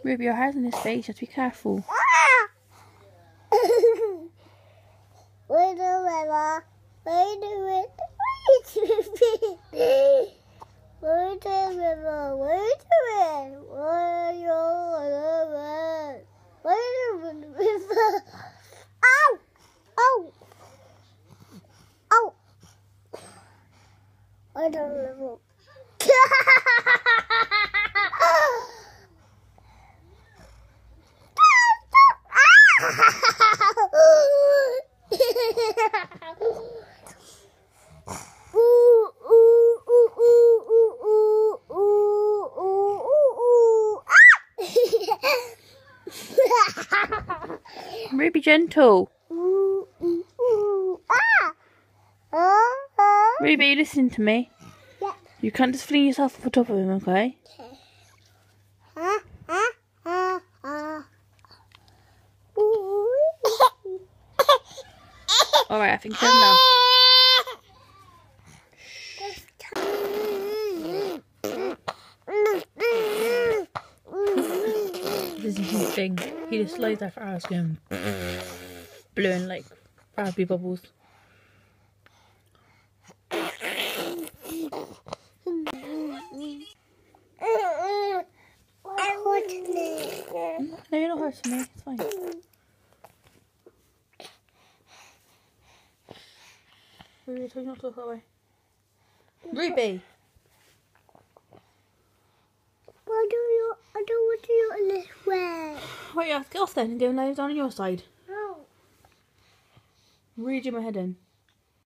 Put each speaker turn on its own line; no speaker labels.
Ruby, your head's in his face. You have to be careful.
Wait a minute. Wait a minute. Wait a minute. Wait a minute. Wait a minute. Ow! Ow! Ow! Wait a minute.
Ruby, gentle. Ruby, listen to me.
Yeah.
You can't just fling yourself off the top of him, okay? Alright, I think that's enough. This is his thing. He just lays there for hours going blowing like Barbie bubbles. No, you're not hurting me. It's fine. Ruby, I told you not to look that way. Ruby!
I don't want to go in this way.
Right, you have to get off then and go and lay down on your side.
No.
Really do my head in.